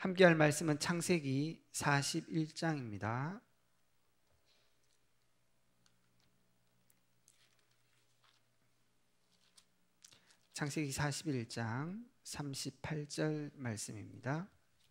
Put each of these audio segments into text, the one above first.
함께 할 말씀은 창세기 41장입니다. 창세기 41장 38절 말씀입니다.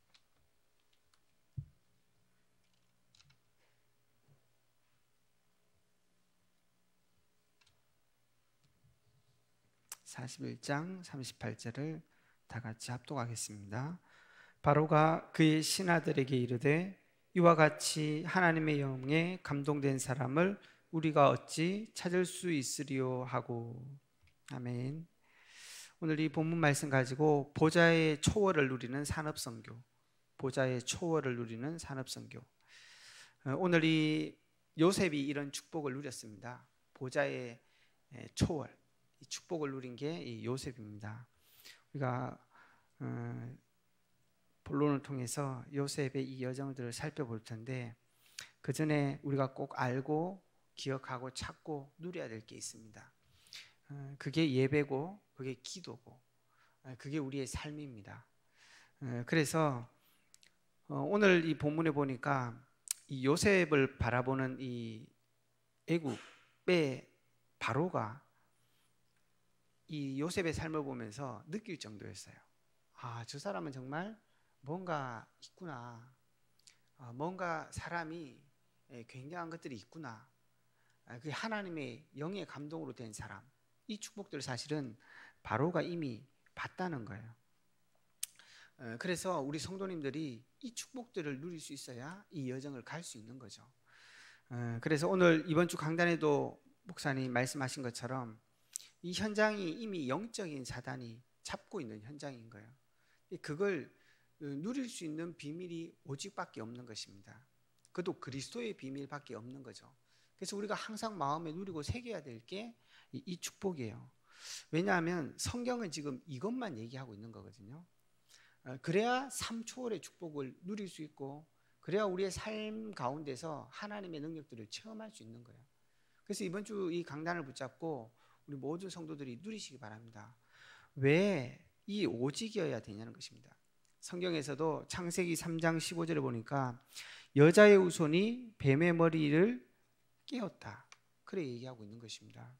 (41장) 38절을 다 같이 합독하겠습니다. 바로가 그의 신하들에게 이르되 이와 같이 하나님의 영에 감동된 사람을 우리가 어찌 찾을 수 있으리요 하고. 아멘. 오늘 이 본문 말씀 가지고 보좌의 초월을 누리는 산업선교, 보좌의 초월을 누리는 산업선교. 오늘 이 요셉이 이런 축복을 누렸습니다. 보좌의 초월, 이 축복을 누린 게 이 요셉입니다. 우리가 본론을 통해서 요셉의 이 여정들을 살펴볼 텐데, 그 전에 우리가 꼭 알고 기억하고 찾고 누려야 될 게 있습니다. 그게 예배고, 그게 기도고, 그게 우리의 삶입니다. 그래서 오늘 이 본문에 보니까 이 요셉을 바라보는 이 애굽의 바로가 이 요셉의 삶을 보면서 느낄 정도였어요. 아, 저 사람은 정말 뭔가 있구나. 뭔가 사람이 굉장한 것들이 있구나. 그게 하나님의 영의 감동으로 된 사람. 이 축복들을 사실은 바로가 이미 봤다는 거예요. 그래서 우리 성도님들이 이 축복들을 누릴 수 있어야 이 여정을 갈 수 있는 거죠. 그래서 오늘 이번 주 강단에도 목사님 말씀하신 것처럼 이 현장이 이미 영적인 사단이 잡고 있는 현장인 거예요. 그걸 누릴 수 있는 비밀이 오직밖에 없는 것입니다. 그것도 그리스도의 비밀밖에 없는 거죠. 그래서 우리가 항상 마음에 누리고 새겨야 될 게 이 축복이에요. 왜냐하면 성경은 지금 이것만 얘기하고 있는 거거든요. 그래야 삶 초월의 축복을 누릴 수 있고, 그래야 우리의 삶 가운데서 하나님의 능력들을 체험할 수 있는 거예요. 그래서 이번 주 이 강단을 붙잡고 우리 모든 성도들이 누리시기 바랍니다. 왜 이 오직이어야 되냐는 것입니다. 성경에서도 창세기 3장 15절에 보니까 여자의 후손이 뱀의 머리를 깨었다, 그래 얘기하고 있는 것입니다.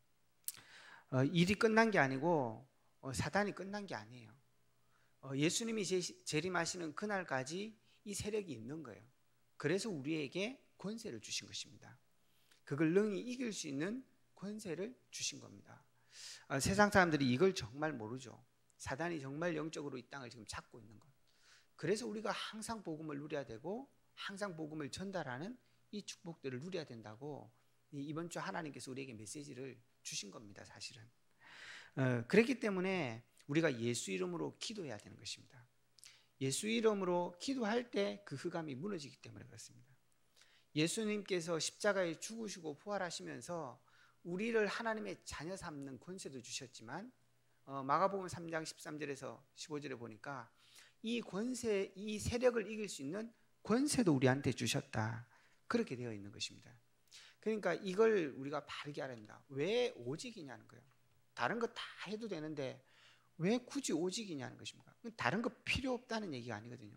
일이 끝난 게 아니고 사단이 끝난 게 아니에요. 예수님이 재림하시는 그날까지 이 세력이 있는 거예요. 그래서 우리에게 권세를 주신 것입니다. 그걸 능히 이길 수 있는 권세를 주신 겁니다. 세상 사람들이 이걸 정말 모르죠. 사단이 정말 영적으로 이 땅을 지금 잡고 있는 것. 그래서 우리가 항상 복음을 누려야 되고, 항상 복음을 전달하는 이 축복들을 누려야 된다고 이번 주 하나님께서 우리에게 메시지를 주신 겁니다. 사실은 그렇기 때문에 우리가 예수 이름으로 기도해야 되는 것입니다. 예수 이름으로 기도할 때 그 흑암이 무너지기 때문에 그렇습니다. 예수님께서 십자가에 죽으시고 부활하시면서 우리를 하나님의 자녀 삼는 권세도 주셨지만, 마가복음 3장 13절에서 15절에 보니까 이 권세, 이 세력을 이길 수 있는 권세도 우리한테 주셨다, 그렇게 되어 있는 것입니다. 그러니까 이걸 우리가 바르게 알아야 합니다. 왜 오직이냐는 거예요. 다른 거 다 해도 되는데 왜 굳이 오직이냐는 것입니다. 다른 거 필요 없다는 얘기가 아니거든요.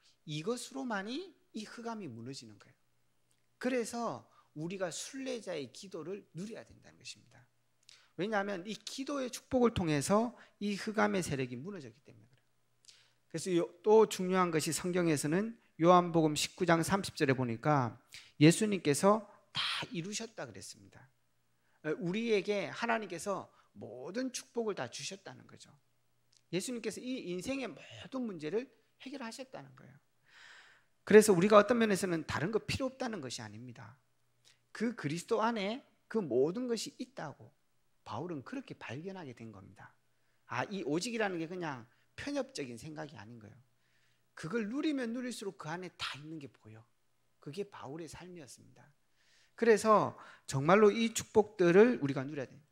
이것으로만이 이 흑암이 무너지는 거예요. 그래서 우리가 순례자의 기도를 누려야 된다는 것입니다. 왜냐하면 이 기도의 축복을 통해서 이 흑암의 세력이 무너졌기 때문에 그래요. 그래서 또 중요한 것이 성경에서는 요한복음 19장 30절에 보니까 예수님께서 다 이루셨다 그랬습니다. 우리에게 하나님께서 모든 축복을 다 주셨다는 거죠. 예수님께서 이 인생의 모든 문제를 해결하셨다는 거예요. 그래서 우리가 어떤 면에서는 다른 거 필요 없다는 것이 아닙니다. 그 그리스도 안에 그 모든 것이 있다고 바울은 그렇게 발견하게 된 겁니다. 이 오직이라는 게 그냥 편협적인 생각이 아닌 거예요. 그걸 누리면 누릴수록 그 안에 다 있는 게 보여. 그게 바울의 삶이었습니다. 그래서 정말로 이 축복들을 우리가 누려야 돼요.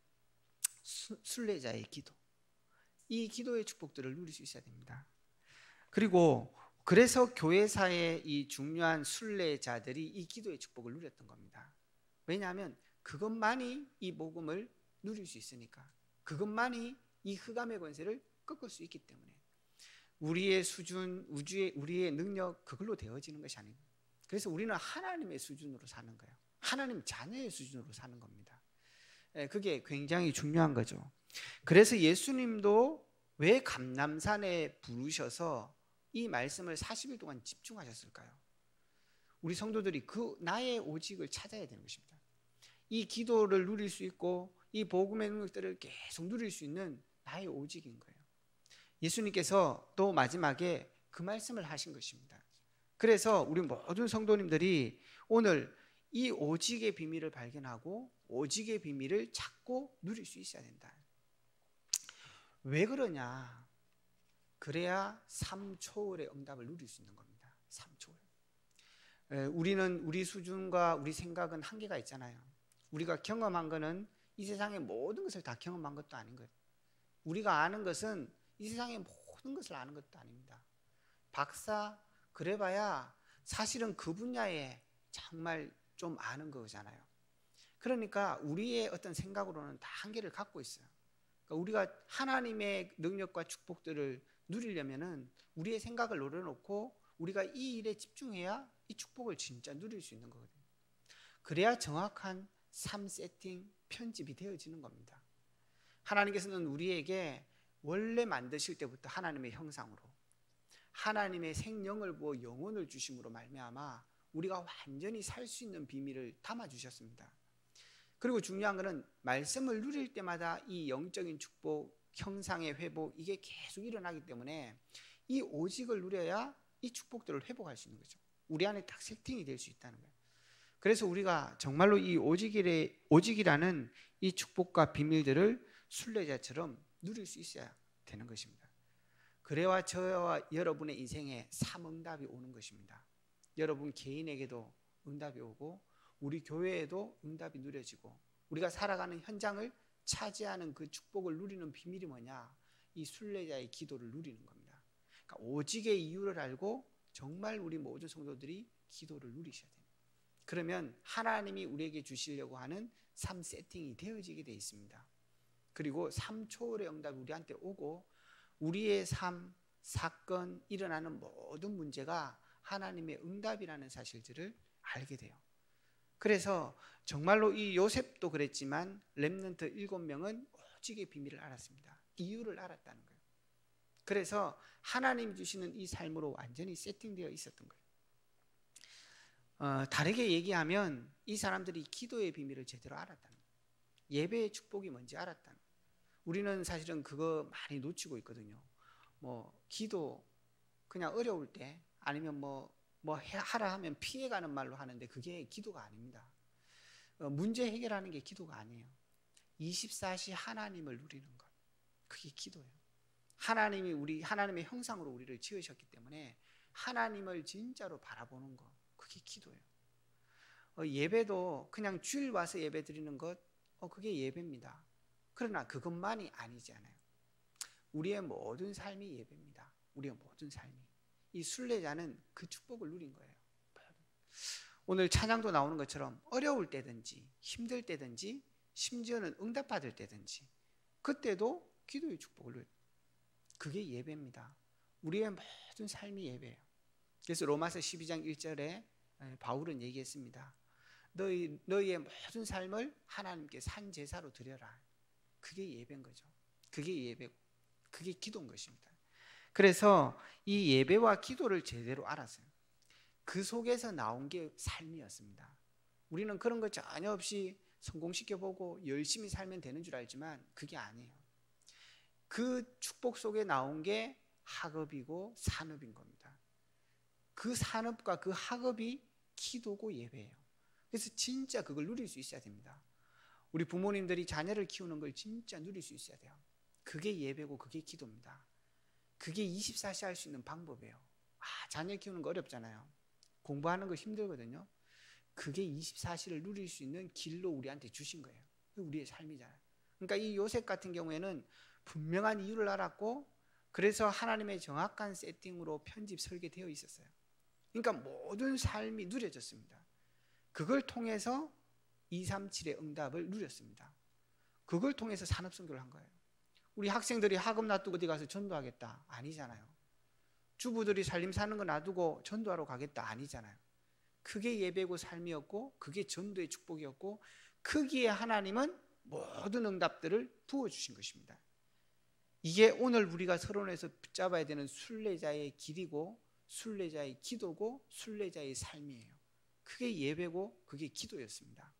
순례자의 기도, 이 기도의 축복들을 누릴 수 있어야 됩니다. 그리고 그래서 교회사의 이 중요한 순례자들이 이 기도의 축복을 누렸던 겁니다. 왜냐하면 그것만이 이 복음을 누릴 수 있으니까, 그것만이 이 흑암의 권세를 꺾을 수 있기 때문에. 우리의 수준, 우리의 능력 그걸로 되어지는 것이 아니고, 그래서 우리는 하나님의 수준으로 사는 거예요. 하나님 자녀의 수준으로 사는 겁니다. 그게 굉장히 중요한 거죠. 그래서 예수님도 왜 감람산에 부르셔서 이 말씀을 40일 동안 집중하셨을까요? 우리 성도들이 그 나의 오직을 찾아야 되는 것입니다. 이 기도를 누릴 수 있고 이 복음의 능력들을 계속 누릴 수 있는 나의 오직인 거예요. 예수님께서 또 마지막에 그 말씀을 하신 것입니다. 그래서 우리 모든 성도님들이 오늘 이 오직의 비밀을 발견하고 오직의 비밀을 찾고 누릴 수 있어야 된다. 왜 그러냐? 그래야 3초월의 응답을 누릴 수 있는 겁니다. 3초월. 우리는 우리 수준과 우리 생각은 한계가 있잖아요. 우리가 경험한 거는 이 세상의 모든 것을 다 경험한 것도 아닌 거예요. 우리가 아는 것은 이 세상의 모든 것을 아는 것도 아닙니다. 박사 그래봐야 사실은 그 분야에 정말 좀 아는 거잖아요. 그러니까 우리의 어떤 생각으로는 다 한계를 갖고 있어요. 그러니까 우리가 하나님의 능력과 축복들을 누리려면은 우리의 생각을 내려놓고 우리가 이 일에 집중해야 이 축복을 진짜 누릴 수 있는 거거든요. 그래야 정확한 삶 세팅, 편집이 되어지는 겁니다. 하나님께서는 우리에게 원래 만드실 때부터 하나님의 형상으로 하나님의 생명을 부어 영혼을 주심으로 말미암아 우리가 완전히 살 수 있는 비밀을 담아주셨습니다. 그리고 중요한 것은 말씀을 누릴 때마다 이 영적인 축복, 형상의 회복 이게 계속 일어나기 때문에 이 오직을 누려야 이 축복들을 회복할 수 있는 거죠. 우리 안에 딱 세팅이 될 수 있다는 거예요. 그래서 우리가 정말로 이 오직이라는 이 축복과 비밀들을 순례자처럼 누릴 수 있어야 되는 것입니다. 그래야 저와 여러분의 인생에 3응답이 오는 것입니다. 여러분 개인에게도 응답이 오고 우리 교회에도 응답이 누려지고 우리가 살아가는 현장을 차지하는 그 축복을 누리는 비밀이 뭐냐? 이 순례자의 기도를 누리는 겁니다. 그러니까 오직의 이유를 알고 정말 우리 모든 성도들이 기도를 누리셔야 돼요. 그러면 하나님이 우리에게 주시려고 하는 삶 세팅이 되어지게 되어 있습니다. 그리고 3초월의 응답이 우리한테 오고 우리의 삶, 사건, 일어나는 모든 문제가 하나님의 응답이라는 사실들을 알게 돼요. 그래서 정말로 이 요셉도 그랬지만 렘넌트 7명은 오직의 비밀을 알았습니다. 이유를 알았다는 거예요. 그래서 하나님 주시는 이 삶으로 완전히 세팅되어 있었던 거예요. 다르게 얘기하면 이 사람들이 기도의 비밀을 제대로 알았다는 거예요. 예배의 축복이 뭔지 알았다는 거예요. 우리는 사실은 그거 많이 놓치고 있거든요. 기도 그냥 어려울 때 아니면 하라 하면 피해가는 말로 하는데 그게 기도가 아닙니다. 문제 해결하는 게 기도가 아니에요. 24시 하나님을 누리는 것, 그게 기도예요. 하나님의 형상으로 우리를 지으셨기 때문에 하나님을 진짜로 바라보는 것, 그게 기도예요. 예배도 그냥 주일 와서 예배 드리는 것, 그게 예배입니다. 그러나 그것만이 아니지 않아요. 우리의 모든 삶이 예배입니다. 우리의 모든 삶이. 이 순례자는 그 축복을 누린 거예요. 오늘 찬양도 나오는 것처럼 어려울 때든지 힘들 때든지 심지어는 응답받을 때든지 그때도 기도의 축복을 누려요. 그게 예배입니다. 우리의 모든 삶이 예배예요. 그래서 로마서 12장 1절에 바울은 얘기했습니다. 너희의 모든 삶을 하나님께 산 제사로 드려라. 그게 예배인 거죠. 그게 예배고 그게 기도인 것입니다. 그래서 이 예배와 기도를 제대로 알았어요. 그 속에서 나온 게 삶이었습니다. 우리는 그런 거 전혀 없이 성공시켜보고 열심히 살면 되는 줄 알지만 그게 아니에요. 그 축복 속에 나온 게 학업이고 산업인 겁니다. 그 산업과 그 학업이 기도고 예배예요. 그래서 진짜 그걸 누릴 수 있어야 됩니다. 우리 부모님들이 자녀를 키우는 걸 진짜 누릴 수 있어야 돼요. 그게 예배고 그게 기도입니다. 그게 24시 할 수 있는 방법이에요. 자녀 키우는 거 어렵잖아요. 공부하는 거 힘들거든요. 그게 24시를 누릴 수 있는 길로 우리한테 주신 거예요. 우리의 삶이잖아요. 그러니까 이 요셉 같은 경우에는 분명한 이유를 알았고 그래서 하나님의 정확한 세팅으로 편집 설계되어 있었어요. 그러니까 모든 삶이 누려졌습니다. 그걸 통해서 237의 응답을 누렸습니다. 그걸 통해서 산업선교를 한 거예요. 우리 학생들이 학업 놔두고 어디 가서 전도하겠다 아니잖아요. 주부들이 살림 사는 거 놔두고 전도하러 가겠다 아니잖아요. 그게 예배고 삶이었고 그게 전도의 축복이었고 거기에 하나님은 모든 응답들을 부어주신 것입니다. 이게 오늘 우리가 서론에서 붙잡아야 되는 순례자의 길이고 순례자의 기도고 순례자의 삶이에요. 그게 예배고 그게 기도였습니다.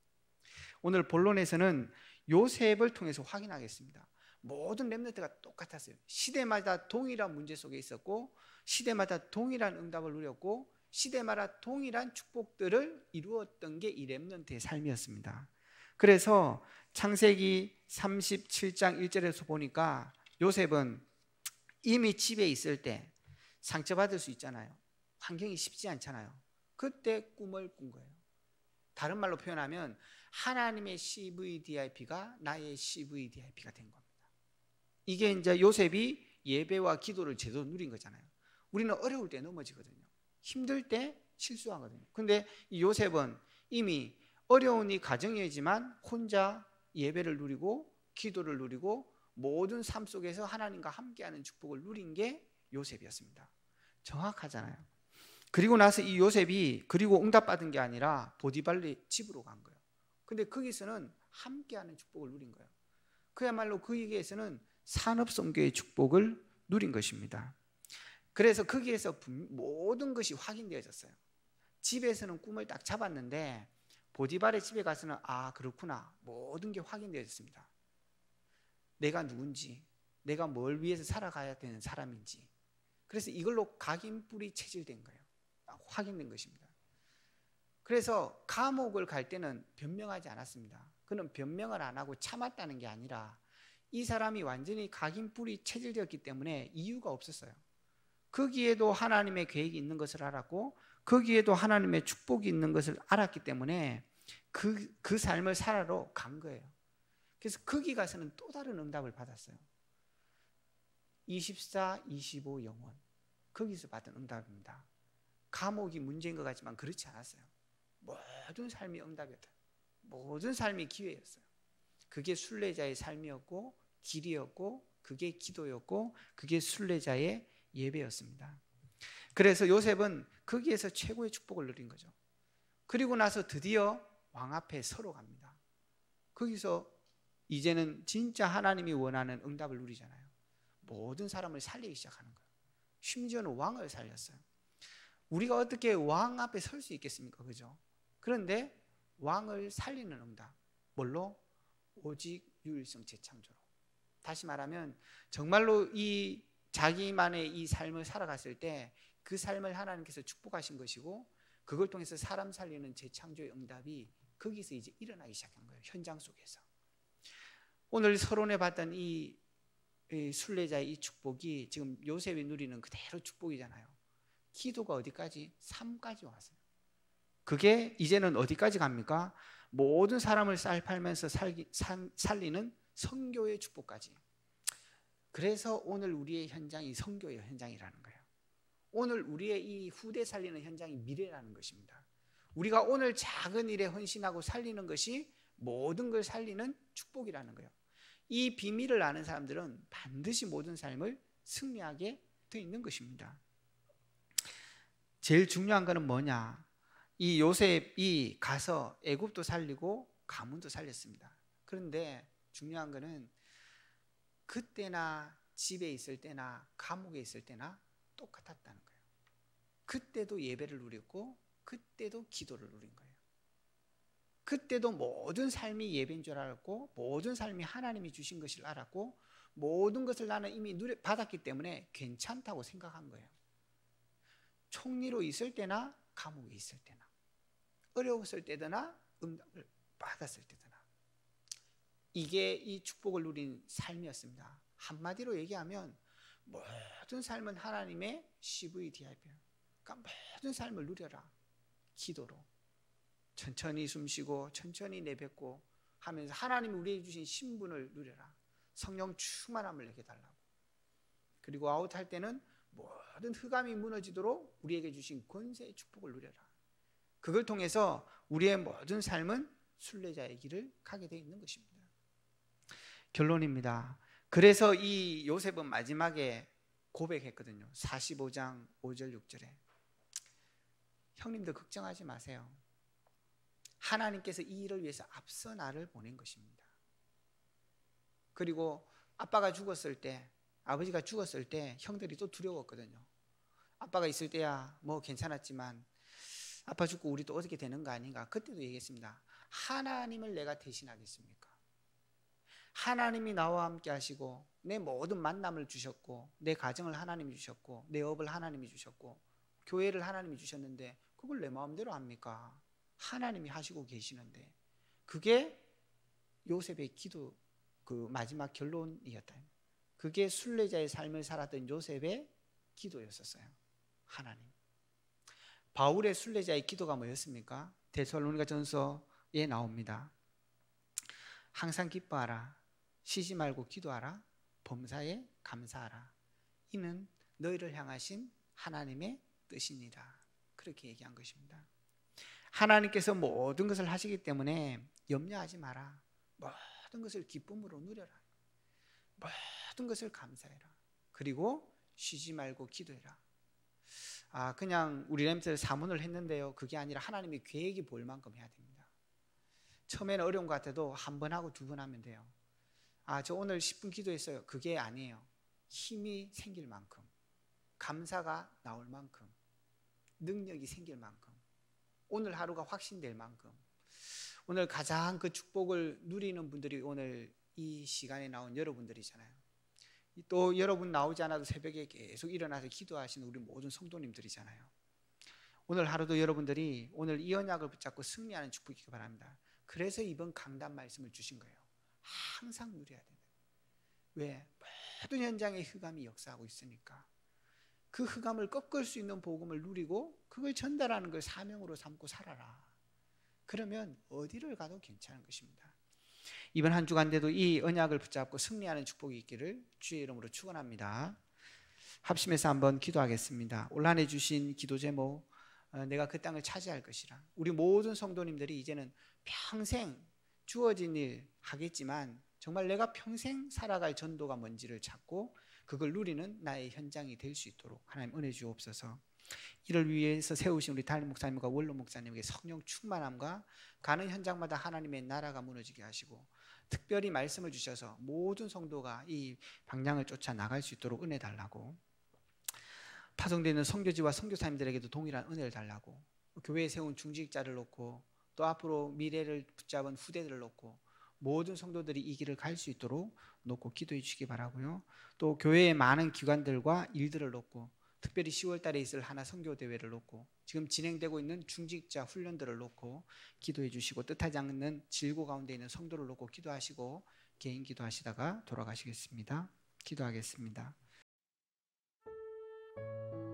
오늘 본론에서는 요셉을 통해서 확인하겠습니다. 모든 렘넌트가 똑같았어요. 시대마다 동일한 문제 속에 있었고 시대마다 동일한 응답을 누렸고 시대마다 동일한 축복들을 이루었던 게 이 렘넌트의 삶이었습니다. 그래서 창세기 37장 1절에서 보니까 요셉은 이미 집에 있을 때 상처받을 수 있잖아요. 환경이 쉽지 않잖아요. 그때 꿈을 꾼 거예요. 다른 말로 표현하면 하나님의 CVDIP가 나의 CVDIP가 된 겁니다. 이게 이제 요셉이 예배와 기도를 제대로 누린 거잖아요. 우리는 어려울 때 넘어지거든요. 힘들 때 실수하거든요. 근데 이 요셉은 이미 어려운 이 가정이지만 혼자 예배를 누리고 기도를 누리고 모든 삶 속에서 하나님과 함께하는 축복을 누린 게 요셉이었습니다. 정확하잖아요. 그리고 나서 이 요셉이 그리고 응답받은 게 아니라 보디발의 집으로 간 거예요. 근데 거기서는 함께하는 축복을 누린 거예요. 그야말로 그에게서는 산업선교의 축복을 누린 것입니다. 그래서 거기에서 모든 것이 확인되어졌어요. 집에서는 꿈을 딱 잡았는데 보디발의 집에 가서는 아 그렇구나 모든 게 확인되어졌습니다. 내가 누군지 내가 뭘 위해서 살아가야 되는 사람인지 그래서 이걸로 각인뿔이 체질된 거예요. 확인된 것입니다. 그래서 감옥을 갈 때는 변명하지 않았습니다. 그는 변명을 안 하고 참았다는 게 아니라 이 사람이 완전히 각인뿔이 체질되었기 때문에 이유가 없었어요. 거기에도 하나님의 계획이 있는 것을 알았고 거기에도 하나님의 축복이 있는 것을 알았기 때문에 그 삶을 살아러 간 거예요. 그래서 거기 가서는 또 다른 응답을 받았어요. 24, 25 영혼 거기서 받은 응답입니다. 감옥이 문제인 것 같지만 그렇지 않았어요. 모든 삶이 응답이었다. 모든 삶이 기회였어요. 그게 순례자의 삶이었고 길이었고 그게 기도였고 그게 순례자의 예배였습니다. 그래서 요셉은 거기에서 최고의 축복을 누린 거죠. 그리고 나서 드디어 왕 앞에 서러 갑니다. 거기서 이제는 진짜 하나님이 원하는 응답을 누리잖아요. 모든 사람을 살리기 시작하는 거예요. 심지어는 왕을 살렸어요. 우리가 어떻게 왕 앞에 설 수 있겠습니까? 그죠? 그런데 왕을 살리는 응답. 뭘로? 오직 유일성 재창조로. 다시 말하면 정말로 이 자기만의 이 삶을 살아갔을 때 그 삶을 하나님께서 축복하신 것이고 그걸 통해서 사람 살리는 재창조의 응답이 거기서 이제 일어나기 시작한 거예요. 현장 속에서. 오늘 서론에 봤던 이 순례자의 이 축복이 지금 요셉이 누리는 그대로 축복이잖아요. 기도가 어디까지? 삶까지 왔어요. 그게 이제는 어디까지 갑니까? 모든 사람을 쌀팔면서 살리는 선교의 축복까지. 그래서 오늘 우리의 현장이 선교의 현장이라는 거예요. 오늘 우리의 이 후대 살리는 현장이 미래라는 것입니다. 우리가 오늘 작은 일에 헌신하고 살리는 것이 모든 걸 살리는 축복이라는 거예요. 이 비밀을 아는 사람들은 반드시 모든 삶을 승리하게 되어 있는 것입니다. 제일 중요한 것은 뭐냐? 이 요셉이 가서 애굽도 살리고 가문도 살렸습니다. 그런데 중요한 것은 그때나 집에 있을 때나 감옥에 있을 때나 똑같았다는 거예요. 그때도 예배를 누렸고 그때도 기도를 누린 거예요. 그때도 모든 삶이 예배인 줄 알았고 모든 삶이 하나님이 주신 것을 알았고 모든 것을 나는 이미 받았기 때문에 괜찮다고 생각한 거예요. 총리로 있을 때나 감옥에 있을 때나 어려웠을 때나 응답을 받았을 때나 이게 이 축복을 누린 삶이었습니다. 한마디로 얘기하면 모든 삶은 하나님의 CVDIP예요. 그러니까 모든 삶을 누려라. 기도로 천천히 숨쉬고 천천히 내뱉고 하면서 하나님이 우리에게 주신 신분을 누려라. 성령 충만함을 내게 달라고. 그리고 아웃할 때는 모든 흑암이 무너지도록 우리에게 주신 권세의 축복을 누려라. 그걸 통해서 우리의 모든 삶은 순례자의 길을 가게 되어 있는 것입니다. 결론입니다. 그래서 이 요셉은 마지막에 고백했거든요. 45장 5절 6절에. 형님들 걱정하지 마세요. 하나님께서 이 일을 위해서 앞서 나를 보낸 것입니다. 그리고 아빠가 죽었을 때, 아버지가 죽었을 때 형들이 또 두려웠거든요. 아빠가 있을 때야 뭐 괜찮았지만 아빠 죽고 우리 또 어떻게 되는 거 아닌가. 그때도 얘기했습니다. 하나님을 내가 대신하겠습니까? 하나님이 나와 함께 하시고 내 모든 만남을 주셨고 내 가정을 하나님이 주셨고 내 업을 하나님이 주셨고 교회를 하나님이 주셨는데 그걸 내 마음대로 합니까? 하나님이 하시고 계시는데. 그게 요셉의 기도 그 마지막 결론이었다. 그게 순례자의 삶을 살았던 요셉의 기도였었어요. 하나님. 바울의 순례자의 기도가 뭐였습니까? 데살로니가 전서에 나옵니다. 항상 기뻐하라. 쉬지 말고 기도하라. 범사에 감사하라. 이는 너희를 향하신 하나님의 뜻이니라. 그렇게 얘기한 것입니다. 하나님께서 모든 것을 하시기 때문에 염려하지 마라. 모든 것을 기쁨으로 누려라. 모든 것을 감사해라. 그리고 쉬지 말고 기도해라. 그냥 우리 렘들 사문을 했는데요. 그게 아니라 하나님의 계획이 보일 만큼 해야 됩니다. 처음에는 어려운 것 같아도 한 번 하고 두 번 하면 돼요. 저 오늘 10분 기도했어요. 그게 아니에요. 힘이 생길 만큼, 감사가 나올 만큼, 능력이 생길 만큼, 오늘 하루가 확신될 만큼, 오늘 가장 그 축복을 누리는 분들이 오늘 이 시간에 나온 여러분들이잖아요. 또 여러분 나오지 않아도 새벽에 계속 일어나서 기도하시는 우리 모든 성도님들이잖아요. 오늘 하루도 여러분들이 오늘 이 언약을 붙잡고 승리하는 축복이기 바랍니다. 그래서 이번 강단 말씀을 주신 거예요. 항상 누려야 된다. 왜? 모든 현장에 흑암이 역사하고 있으니까. 그 흑암을 꺾을 수 있는 복음을 누리고 그걸 전달하는 걸 사명으로 삼고 살아라. 그러면 어디를 가도 괜찮은 것입니다. 이번 한 주간대도 이 언약을 붙잡고 승리하는 축복이 있기를 주의 이름으로 축원합니다. 합심해서 한번 기도하겠습니다. 올 한 해 주신 기도 제목, 내가 그 땅을 차지할 것이라. 우리 모든 성도님들이 이제는 평생 주어진 일 하겠지만 정말 내가 평생 살아갈 전도가 뭔지를 찾고 그걸 누리는 나의 현장이 될 수 있도록 하나님 은혜 주옵소서. 이를 위해서 세우신 우리 담임 목사님과 원로 목사님에게 성령 충만함과 가는 현장마다 하나님의 나라가 무너지게 하시고 특별히 말씀을 주셔서 모든 성도가 이 방향을 쫓아 나갈 수 있도록 은혜 달라고, 파송되는 선교지와 선교사님들에게도 동일한 은혜를 달라고, 교회에 세운 중직자를 놓고 또 앞으로 미래를 붙잡은 후대들을 놓고 모든 성도들이 이 길을 갈 수 있도록 놓고 기도해 주시기 바라고요. 또 교회의 많은 기관들과 일들을 놓고 특별히 10월 달에 있을 하나 선교대회를 놓고 지금 진행되고 있는 중직자 훈련들을 놓고 기도해 주시고 뜻하지 않는 질고 가운데 있는 성도를 놓고 기도하시고 개인 기도하시다가 돌아가시겠습니다. 기도하겠습니다.